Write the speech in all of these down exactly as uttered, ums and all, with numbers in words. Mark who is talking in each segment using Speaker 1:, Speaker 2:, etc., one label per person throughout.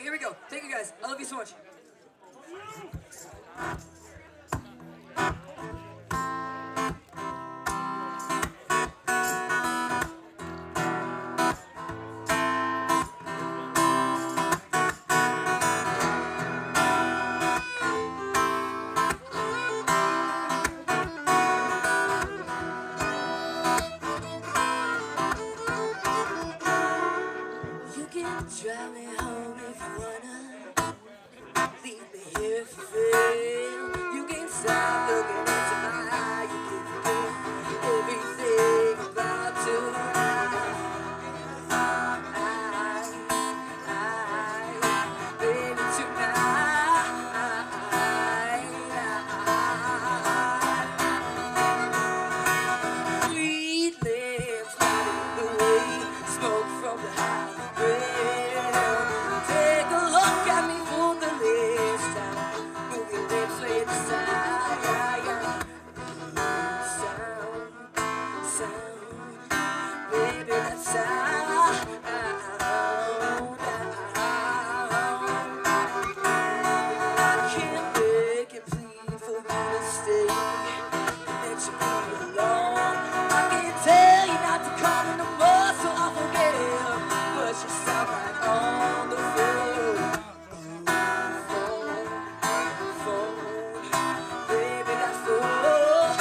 Speaker 1: here we go. Thank you guys. I love you so much.
Speaker 2: You can drive me home if you wanna. Leave me here if you feel. You can stop looking into my eye. You can forget everything about tonight. I, I, baby, tonight. Sweet lips lighting the way, smoke from the high grill. Take a look at me for the last time. Move your lips way to side. Sound, sound, baby, that sound. I can't beg and plead for you to stay. Let you be alone. I can't tell you not to call me no more, so I'll forget him. But you sound right on the phone. Phone, phone, baby, that phone.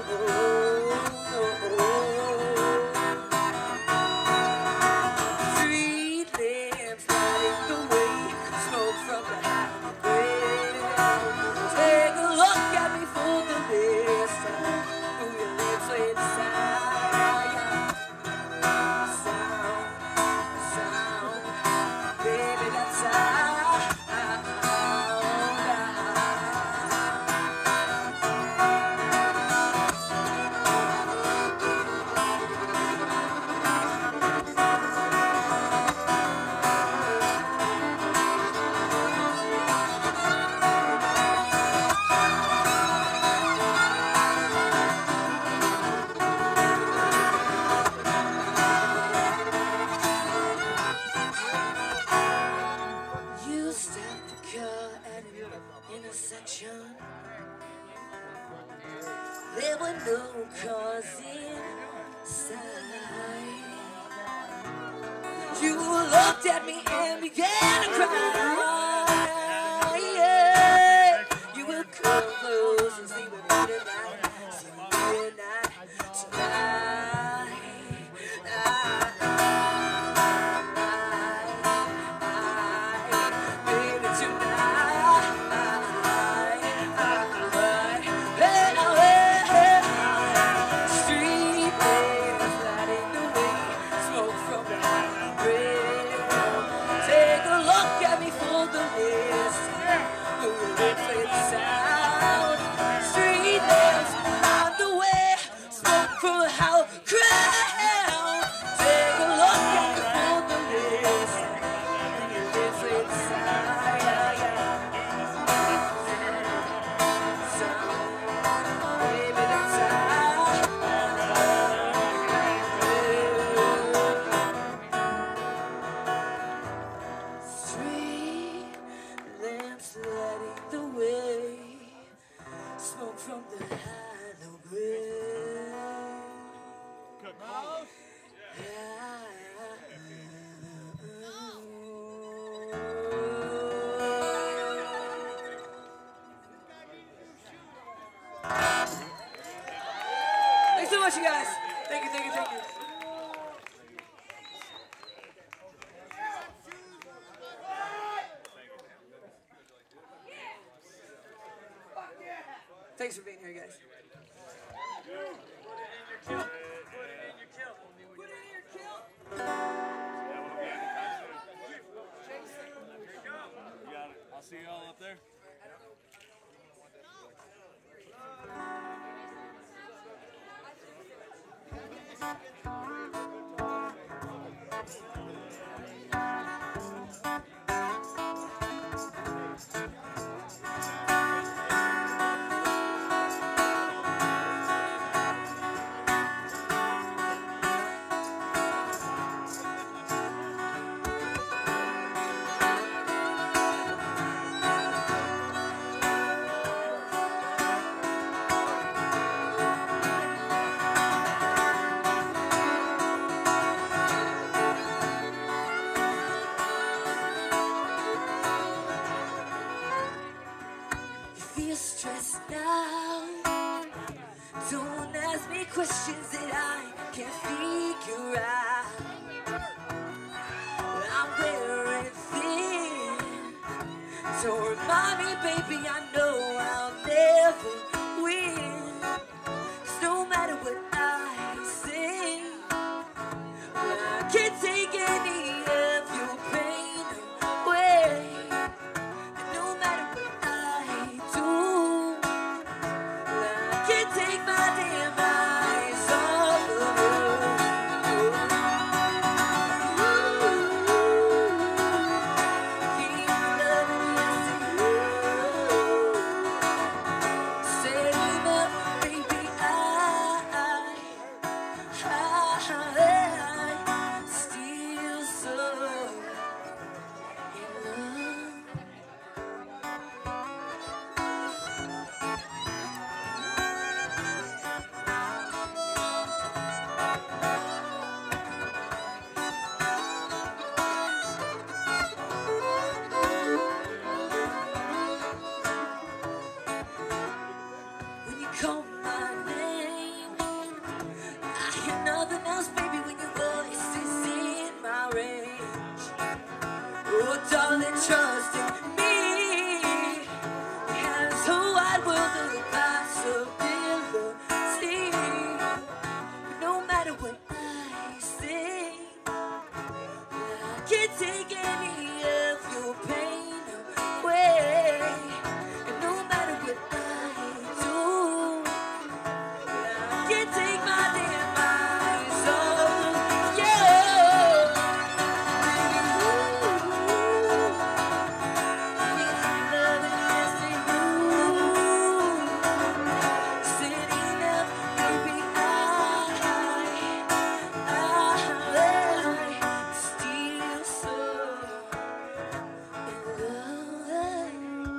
Speaker 2: Sweet lips lighting the way, smoke from the high grill. Take a look at me for the last time. Move your lips way to side. Sound, sound, baby, that sound. You stopped the car at an intersection. There were no cars inside. You looked at me and began to cry. Yeah. You will come close and sleep with me tonight. Sleep with me tonight, tonight. Baby, tonight. Street lamps lighting the way, smoke from the high grill. Take a look at me for the list. Who will play the sound? Street lamps light the way, smoke from the high grill. Take a look at me for the list. Who will play the sound? Baby, that's Street lamps lighting the way, smoke from the hollow grave.
Speaker 1: Thanks so much, you guys. Thank you, thank you, thank you. Thanks for being here, guys.
Speaker 3: I'll see you all up there.
Speaker 2: now. Don't ask me questions that I can't figure out. I'm wearing thin. So remind me, baby, I know I'll never win. 'Cause no matter what I say, I can't take any of your pain away. And no matter what I do, I can't take my damn eyes off of you. Keep loving me, I say, save up, baby, I, I, I still so in love. When you call my name, I hear nothing else, baby, when your voice is in my range. Oh, darling, trust in me. It has a wide world of possibility. No matter what I say, I can't take any of your pain away. And no matter what I do, I can't take my damn eyes off you. Keep loving me, I say, ooh. Sitting up, baby, I, I, still so in love.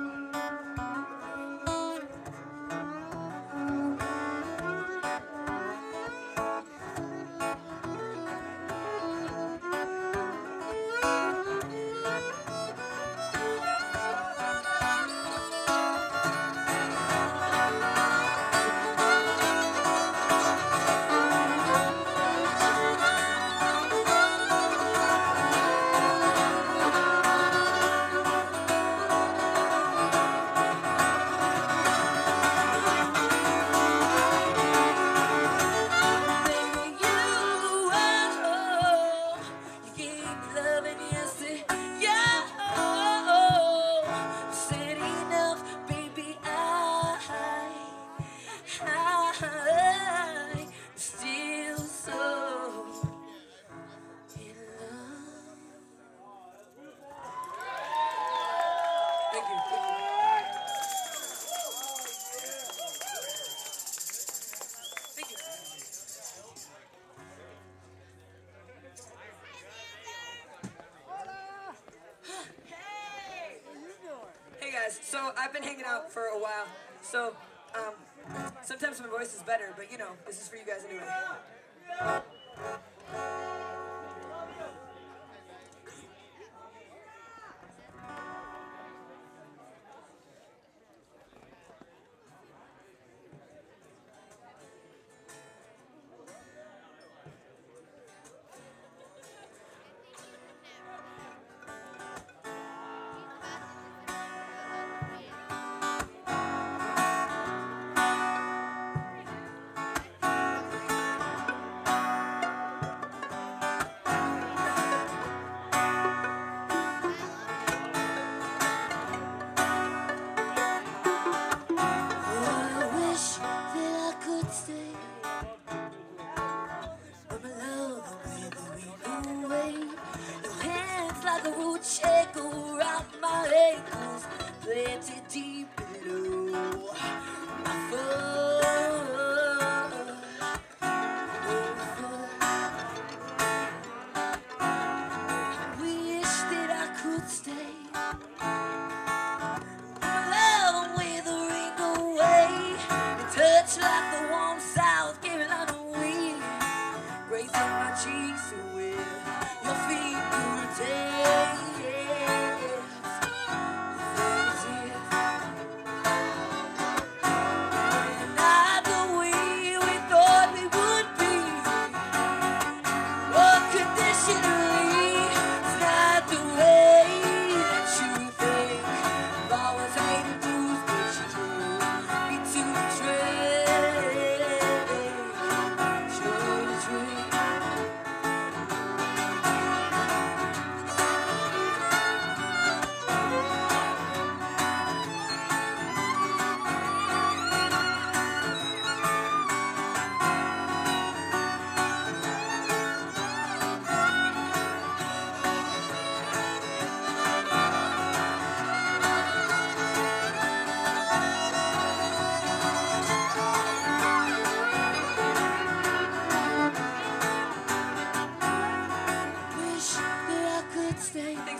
Speaker 2: Baby, you, oh, you gave me love and yes, yeah, oh, said enough, baby, I, I, still so in love.
Speaker 1: Thank you. Thank you. Thank you. Hey guys, so I've been hanging out for a while, so um, sometimes my voice is better, but you know, this is for you guys anyway.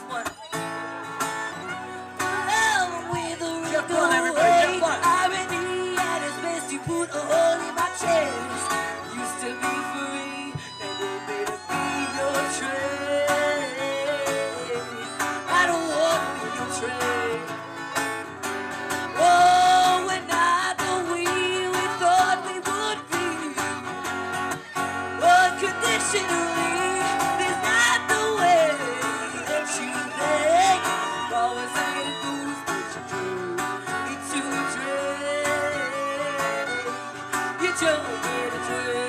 Speaker 1: one.
Speaker 2: Love with a
Speaker 1: Jump
Speaker 2: wrinkle
Speaker 1: on, everybody, jump
Speaker 2: away.
Speaker 1: on.
Speaker 2: Irony at its best, you put a hole in my chest. Used to be free, and they made it be your trade. I don't want to be your trade. Oh, we're not the we we thought we would be. Unconditionally, there's not the way that you think. Always ain't a boost, but you do. It's too trade. You don't get a trade.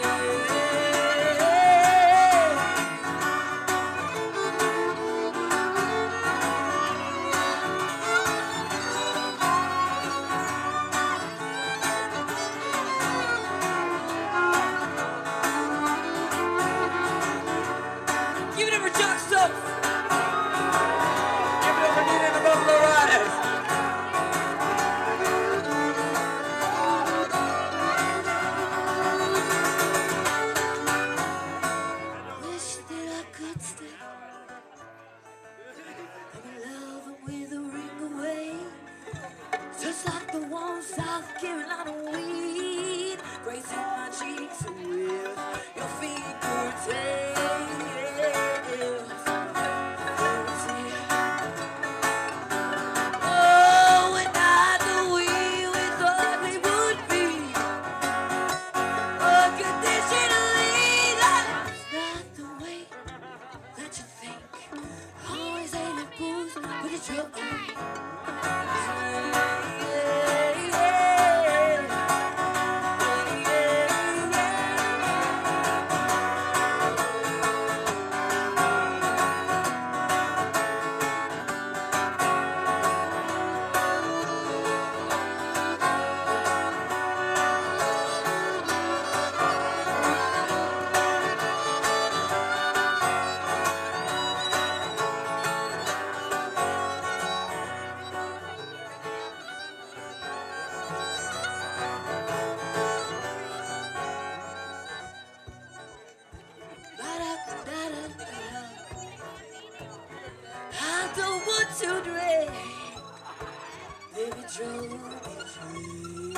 Speaker 2: Give it up for Chuck Stuff.
Speaker 1: Give it up for Nina and the Buffalo Riders.
Speaker 2: Wish that I could stay. I'm in love with a ring away. Just like the warm South Carolina wind, gracing my cheeks with your fingertips. Oh, we're not the we we thought we would be. Unconditionally, that's not the way that you think. Always ain't a boost, but it's your own. I don't want to drink. Baby, drove me free.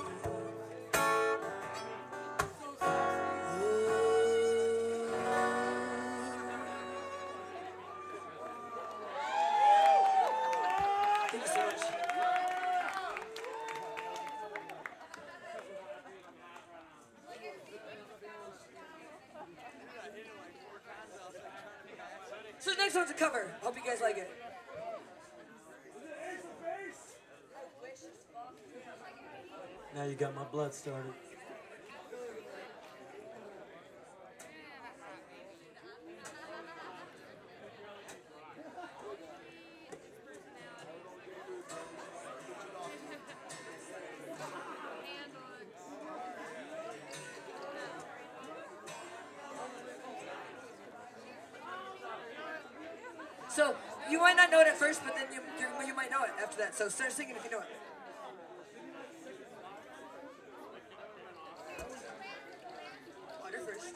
Speaker 1: Thank you so much. So the next one's a cover. Hope you guys like it.
Speaker 3: Now you got my blood started.
Speaker 1: So you might not know it at first, but then you you, you might know it after that. So start singing if you know it. Water first.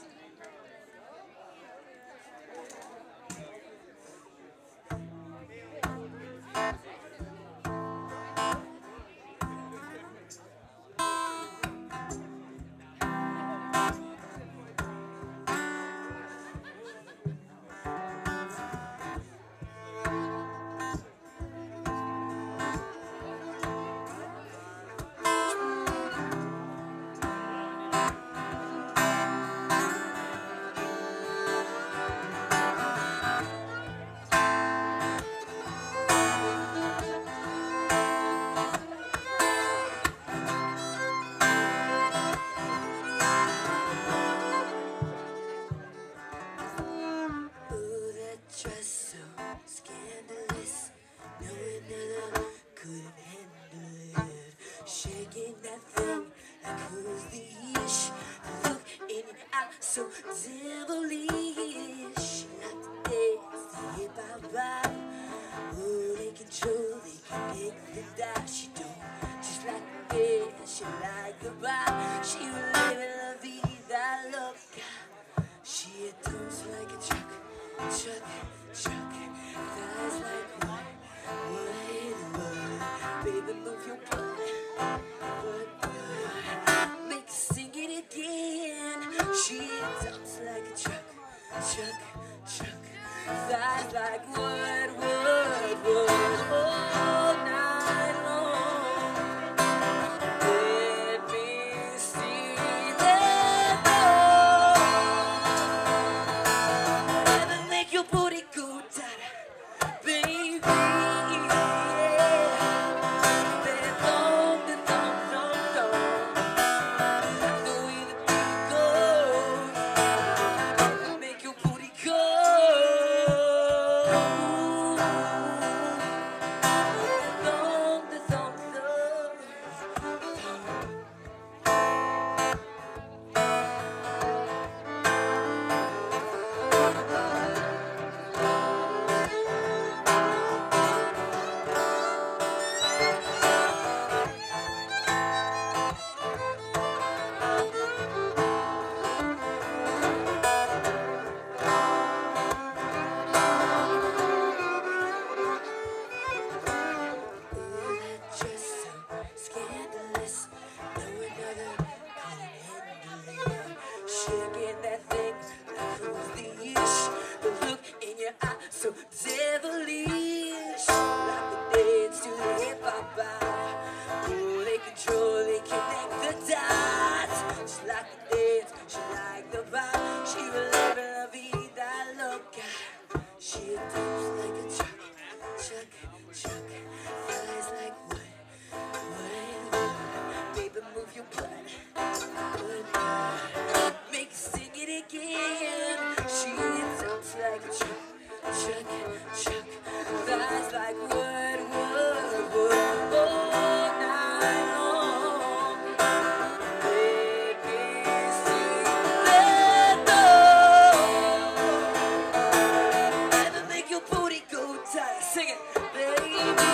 Speaker 2: so devilish. Not today, say bye-bye. Oh, they control, they can make the die. She don't just like the bed, she like the bar. She will live in la vida loca. She adores like a truck, truck, truck. Thighs chuck, thighs like wood, wood, wood. Baby, move your butt, wood, wood. Make her sing it again. She talks like a chuck, chuck, chuck, thighs like wood, wood, wood. All night long. Baby, sing that love. Never make your booty go tight. Sing it, baby.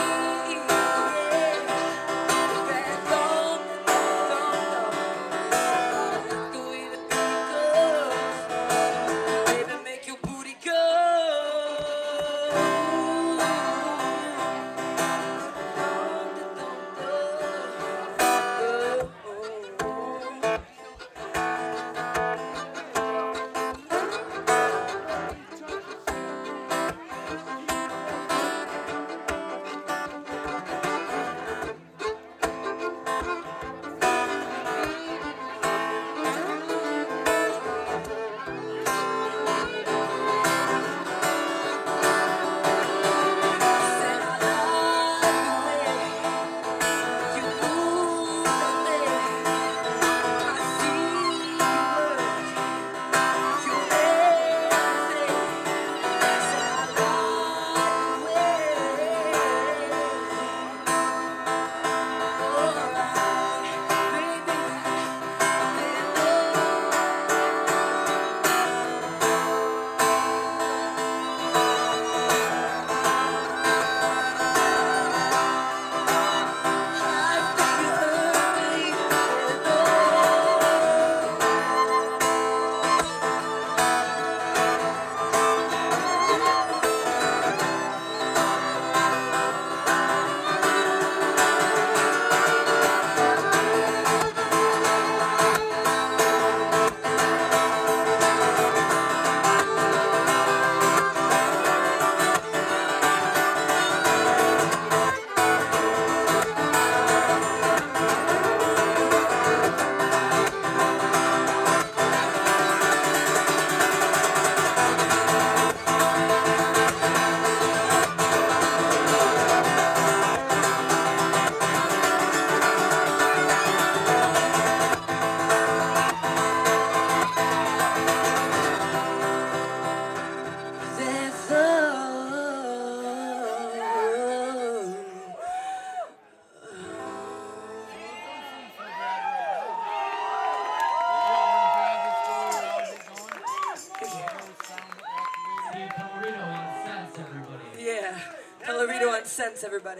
Speaker 2: Yeah, Pelourinho on Sense, everybody.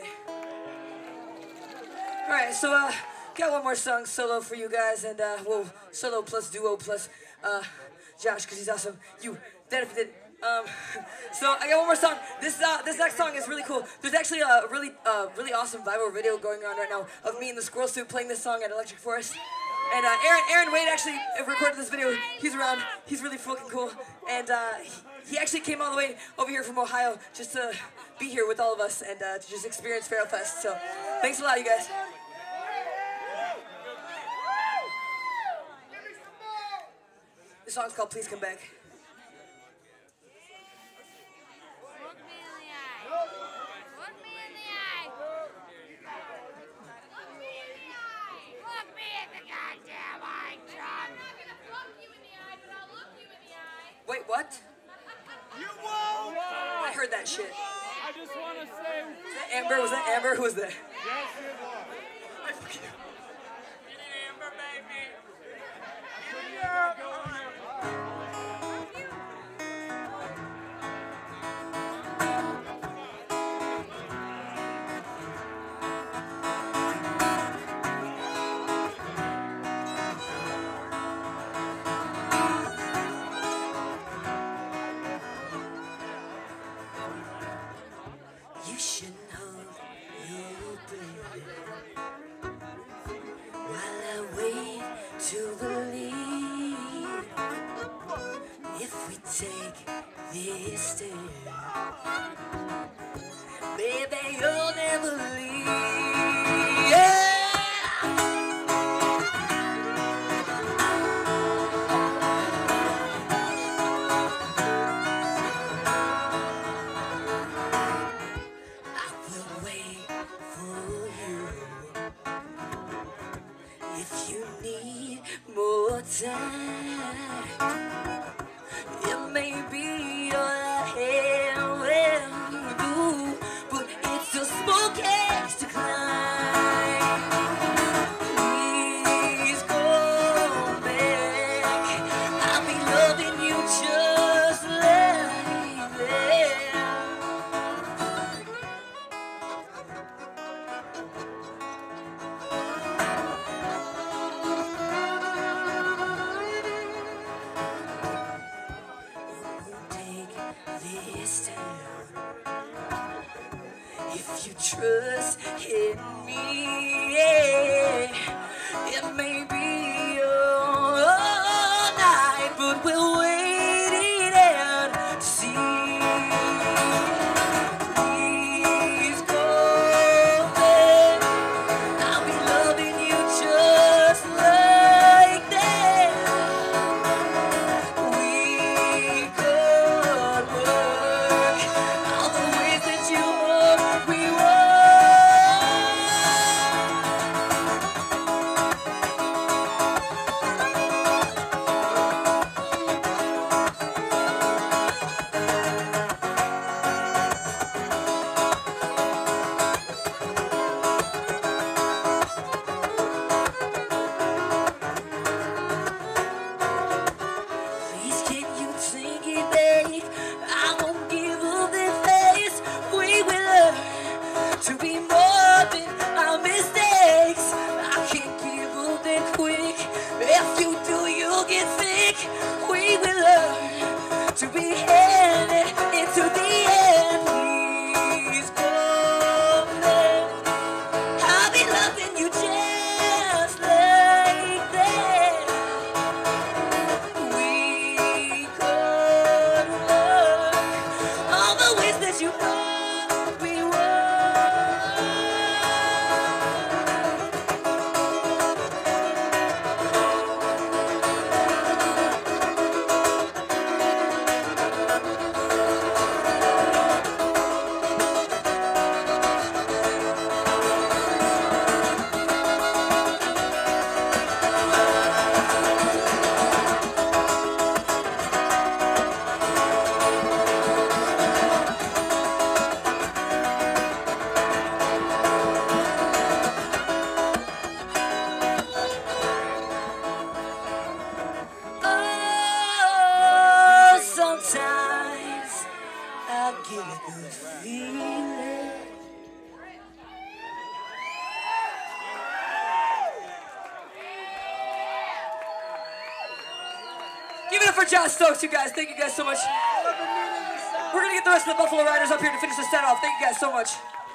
Speaker 2: All right, so uh, got one more song solo for you guys, and uh, well, solo plus duo plus uh, Josh, because he's awesome. You benefited. Um, so I got one more song. This uh, this next song is really cool. There's actually a really uh, really awesome viral video going on right now of me in the squirrel suit playing this song at Electric Forest. And uh, Aaron, Aaron Wade actually recorded this video. He's around. He's really fucking cool. And uh, he, he actually came all the way over here from Ohio just to be here with all of us and uh, to just experience Feral Fest. So thanks a lot, you guys. This song's called Please Come Back.
Speaker 4: Look me in the eye. Look me in the eye. Look me in the eye. Look me in the goddamn eye, John. I'm not gonna look you in the eye, but I'll look you in the eye.
Speaker 1: Wait, what?
Speaker 5: You won't!
Speaker 1: I heard that shit.
Speaker 5: I just want to say...
Speaker 1: Was that Amber? Was that Amber? Who was that?
Speaker 5: Yes, it was.
Speaker 1: I fucking know.
Speaker 5: Amber, baby. Yeah.
Speaker 2: You should hold your breath while I wait to believe. If we take this step, baby, you'll never leave. Yeah. I time. It may be all I have will do, but it's a small case to climb. Please come back. I'll be loving you just like that. This time, if you trust in me, yeah, it may be all night, but we'll wait it out to see. Please come back. I'll be loving you just like that. We could work all the ways that you hope we were. Please can you take it back? I won't give up this face. We will learn to be more than our mistakes. I can't give up that quick. If you do, you'll get sick. We will learn to be headed into the end. Please come back. I'll be loving you just like that. We could work all the ways that you know we Oh, sometimes I get a good feeling.
Speaker 1: Give it up for John Stokes, you guys. Thank you guys so much. We're gonna get the rest of the Buffalo Riders up here to finish the set off. Thank you guys so much.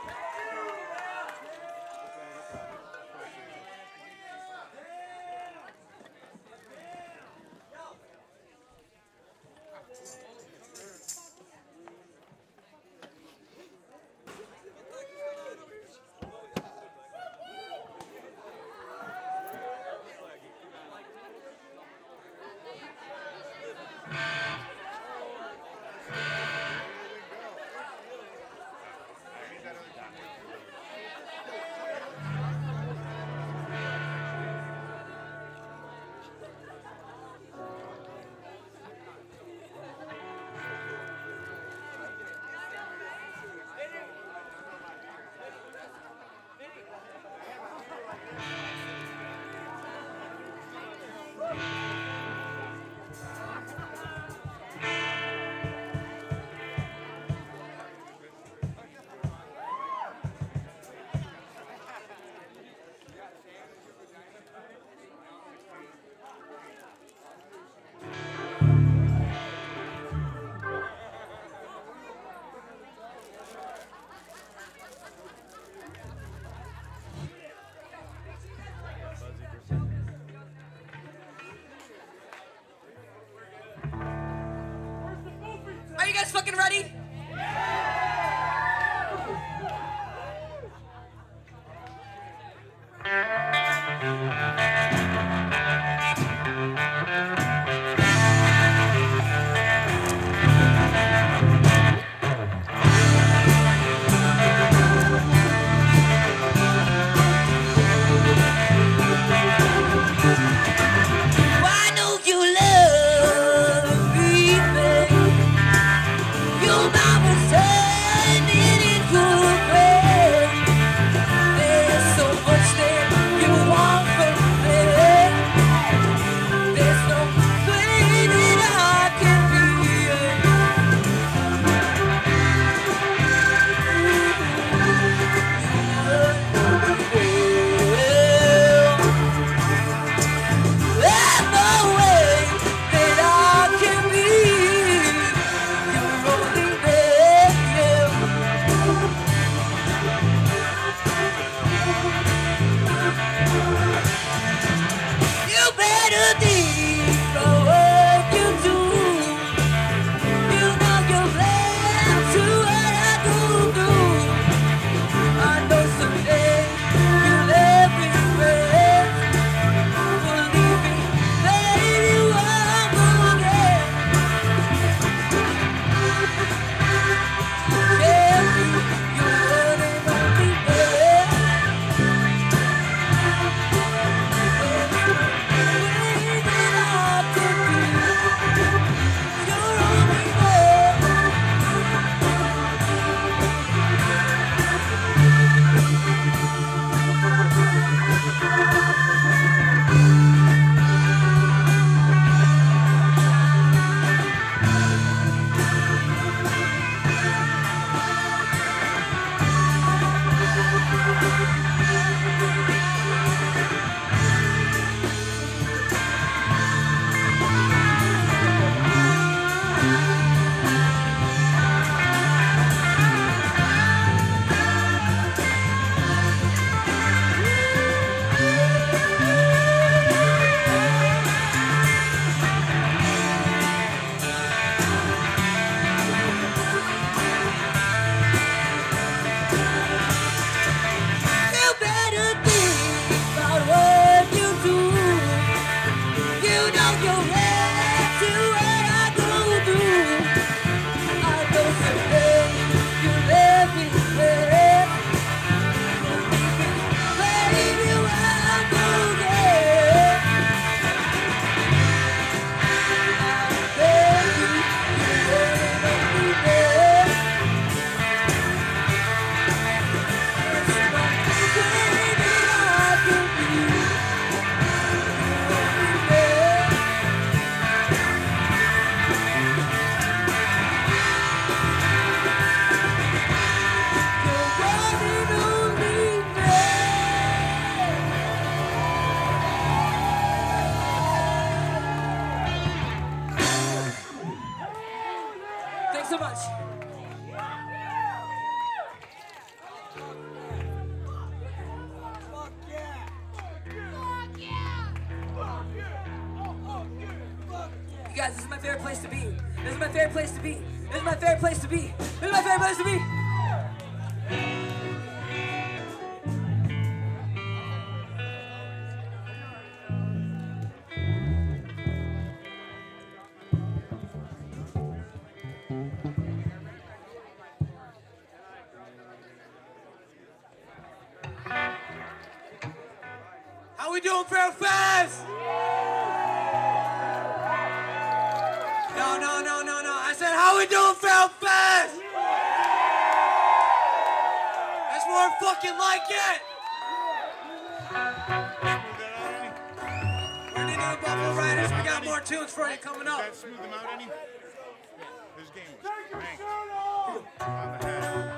Speaker 1: Are you guys fucking ready?
Speaker 2: Why
Speaker 1: guys, this is my favorite place to be. This is my favorite place to be. This is my favorite place to be. This is my favorite place to be.
Speaker 3: How we doing, Fair Fest? No, no, no, no, no. I said, how we doing, Fair Fest? That's more fucking like it. We're into the Buffalo Riders. We got more tunes for you coming up.
Speaker 6: Smooth them out any? This game was ranked on the head.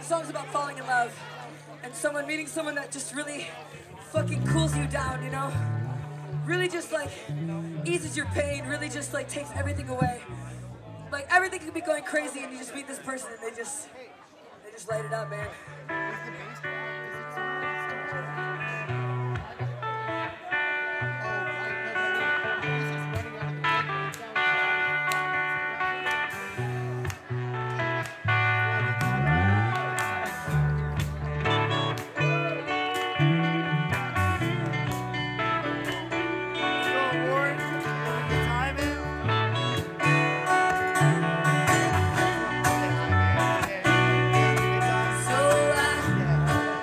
Speaker 1: The song's about falling in love and someone meeting someone that just really fucking cools you down, you know? Really just like eases your pain, really just like takes everything away. Like everything could be going crazy and you just meet this person and they just, they just light it up, man.
Speaker 2: So I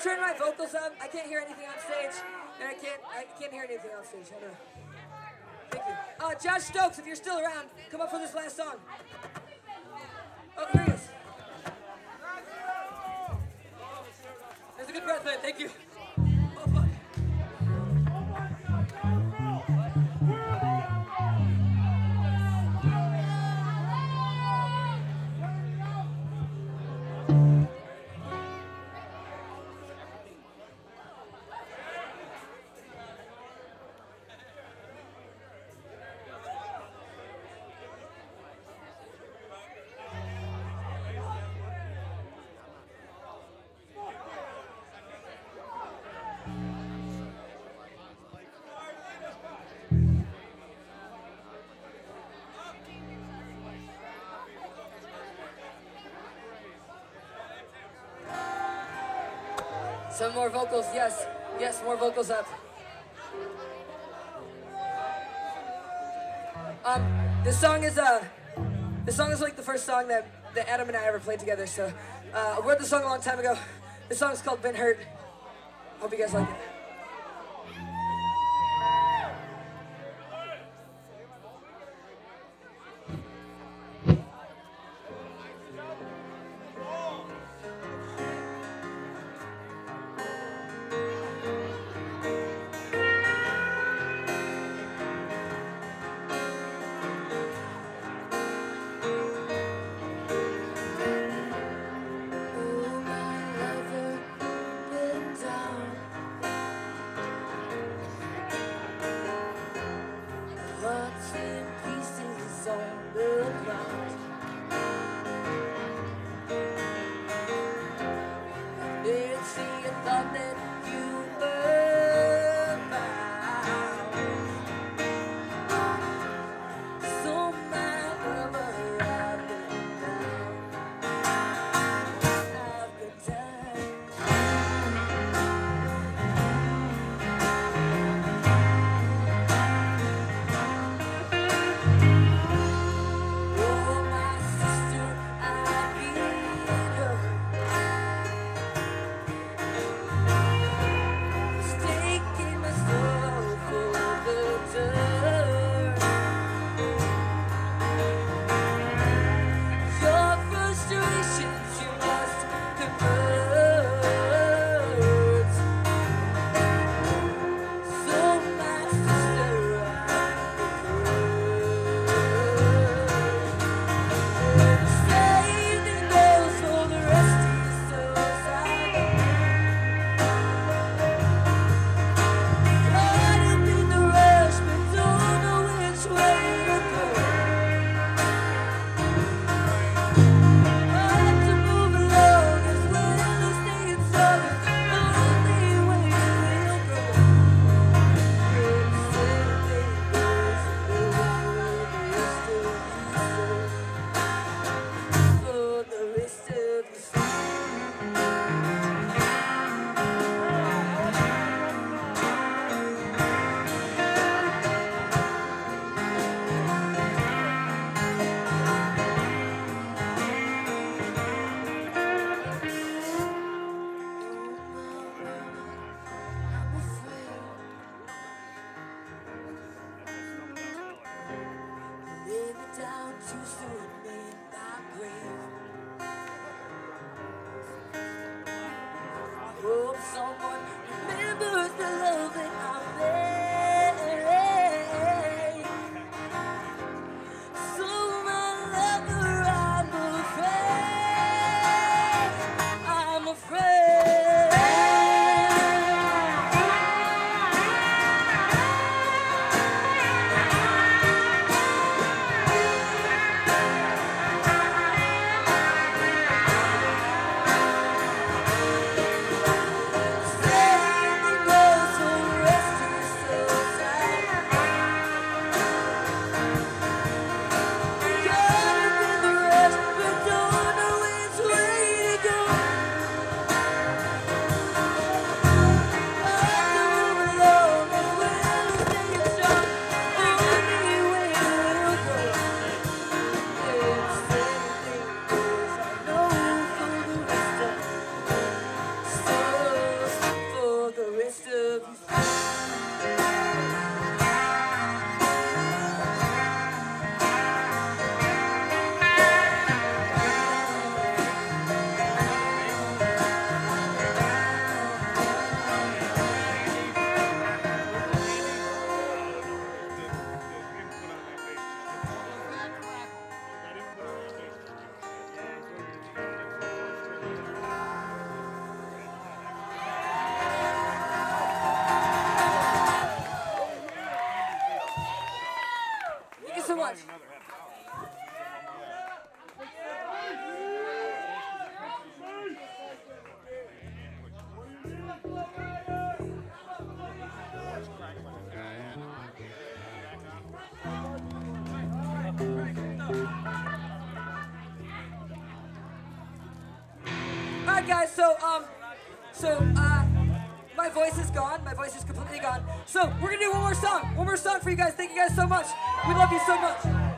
Speaker 1: turn my vocals up? I can't hear anything on stage, and I can't I can't hear anything on stage. I don't know. Thank you. Uh, Josh Stokes, if you're still around, come up for this last song. Oh, here he is. That's a good breath, man. Thank you. Oh, fuck. Some more vocals, yes. Yes, more vocals up. Um, this song is, uh, this song is like the first song that, that Adam and I ever played together, so, uh, I wrote this song a long time ago. This song's called Been Hurt. Hope you guys like it.
Speaker 2: Say
Speaker 1: right, guys. So, um, so, uh, my voice is gone. My voice is completely gone. So, we're gonna do one more song. One more song for you guys. Thank you guys so much. We love you so much.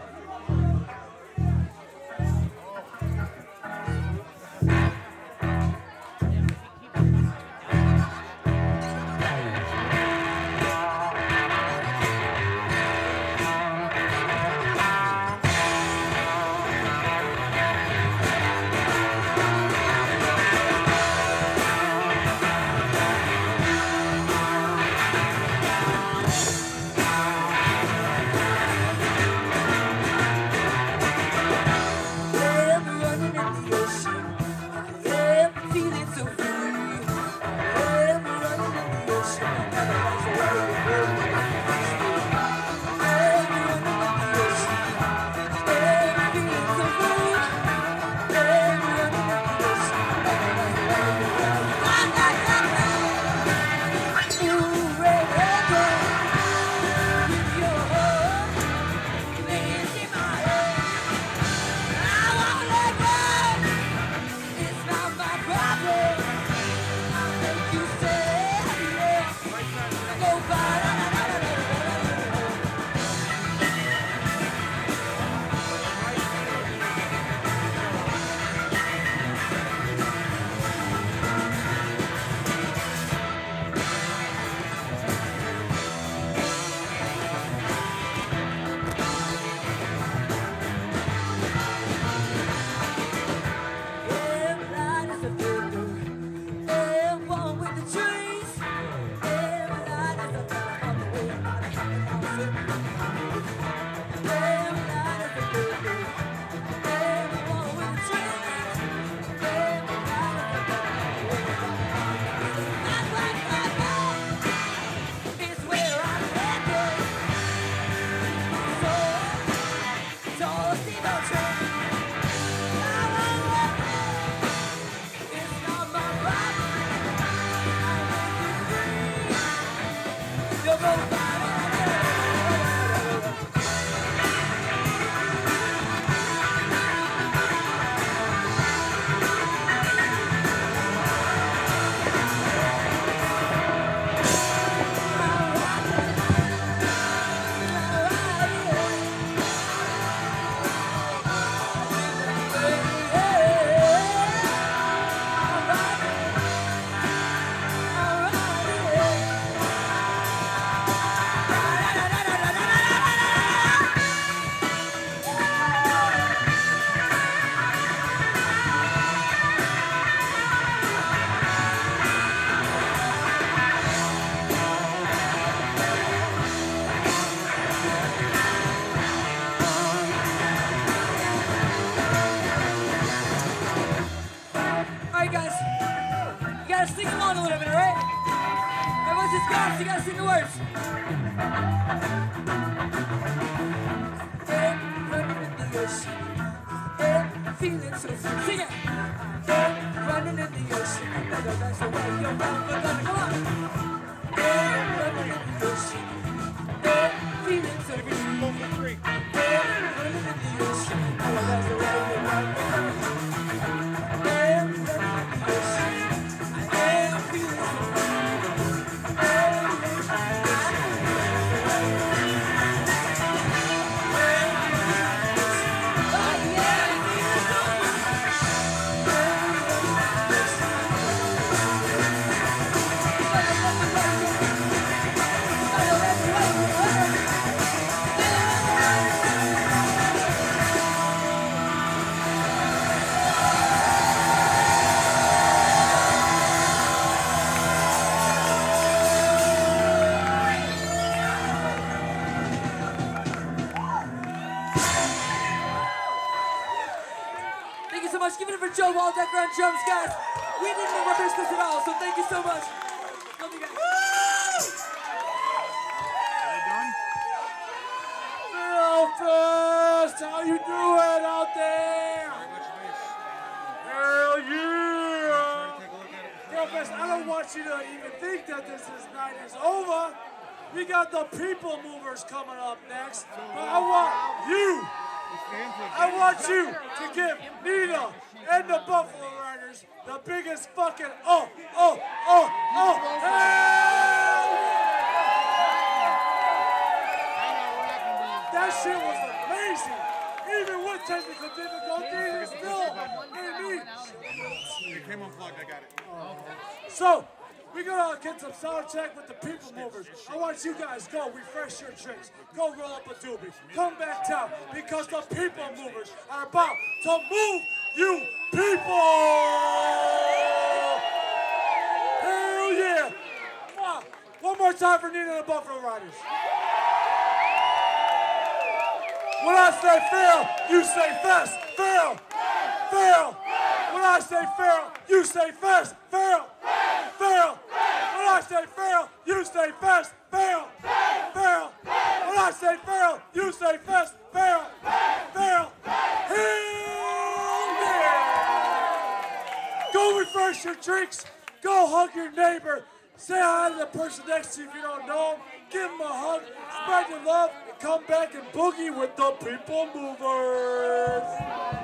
Speaker 1: Sing along a little bit, alright? My voice is gone, so you gotta sing the words. I'm running in the ocean. I'm feeling so free. Sing it. I'm running in the ocean. Better dance away your mouth, but come on. I'm running in the ocean. I'm feeling so free. I'm running in the ocean. Better dance away your mouth, but come on. Give it up for Joe Waldecker on drums, guys. We didn't rehearse this at all, so thank you so much. Love you guys.
Speaker 7: Belfast, how you doing out there? Hell yeah! Belfast, I don't want you to even think that this is night is over. We got the People Movers coming up next, but I want you I want you to give Nina and the Buffalo Riders the biggest fucking oh, oh, oh, oh, hell yeah! That shit was amazing. Even with technical difficulties, it still made me.
Speaker 6: It came unplugged, I got it.
Speaker 7: So, we're gonna get some sound check with the people movers. I want you guys go refresh your drinks. Go roll up a doobie. Come back down because the people movers are about to move you people! Hell yeah! Mwah. One more time for Nina and the Buffalo Riders. When I say fail, you say fast. Fail! Fail! When I say fail, you say fast. Fail! Fail! When I say fail, you say fast. Fail! Fail! When I say fail, you say fast. Fail! Fail! Hell yeah! Go refresh your drinks. Go hug your neighbor. Say hi to the person next to you if you don't know him. Give him a hug. Spread your love. And come back and boogie with the people movers.